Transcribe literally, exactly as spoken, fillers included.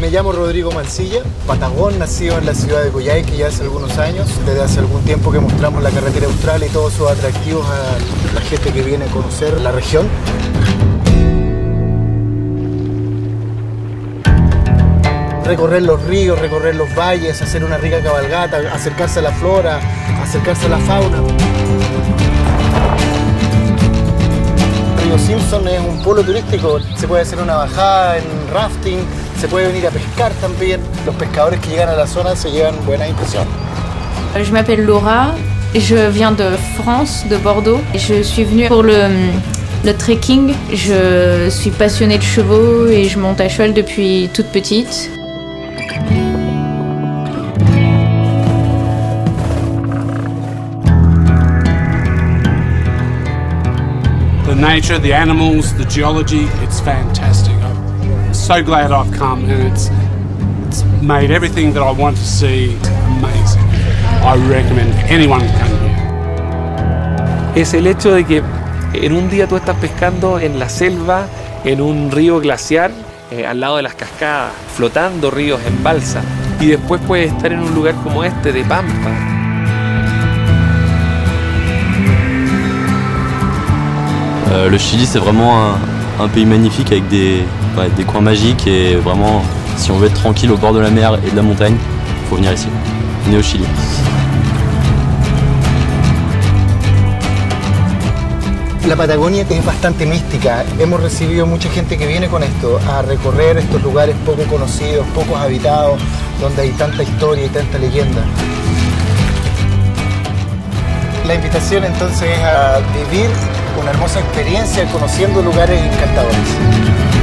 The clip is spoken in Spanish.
Me llamo Rodrigo Mancilla, patagón, nacido en la ciudad de Coyhaique ya hace algunos años. Desde hace algún tiempo que mostramos la carretera austral y todos sus atractivos a la gente que viene a conocer la región. Recorrer los ríos, recorrer los valles, hacer una rica cabalgata, acercarse a la flora, acercarse a la fauna. Río Simpson es un polo turístico, se puede hacer una bajada en rafting, se puede venir a pescar también. Los pescadores que llegan a la zona se llevan buenas impresiones. Je m'appelle Laura, je viens de France, de Bordeaux. Je suis venue pour le, le trekking. Je suis passionnée de chevaux et je monte à cheval depuis toute petite. The nature, the animals, the geology, it's fantastic. I'm so glad I've come, and it's, it's made everything that I want to see amazing. I recommend anyone to come here. Es el hecho de que en un día tú estás pescando en la selva, en un río glaciar, eh, al lado de las cascadas, flotando ríos en balsa, y después puedes estar en un lugar como este, de pampa. Euh, le Chili, c'est vraiment un, un pays magnifique avec des, ouais, des coins magiques, et vraiment, si on veut être tranquille au bord de la mer et de la montagne, il faut venir ici. Venez au Chili. La Patagonia es bastante mística. Hemos recibido mucha gente que viene con esto, a recorrer estos lugares poco conocidos, poco habitados, donde hay tanta historia y tanta leyenda. La invitación entonces es a vivir una hermosa experiencia conociendo lugares encantadores.